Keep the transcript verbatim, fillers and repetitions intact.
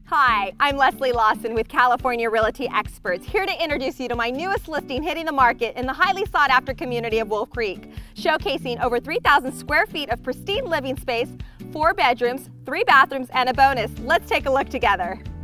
Hi, I'm Leslie Lawson with California Realty Experts, here to introduce you to my newest listing hitting the market in the highly sought after community of Wolf Creek, showcasing over three thousand square feet of pristine living space, four bedrooms, three bathrooms, and a bonus. Let's take a look together.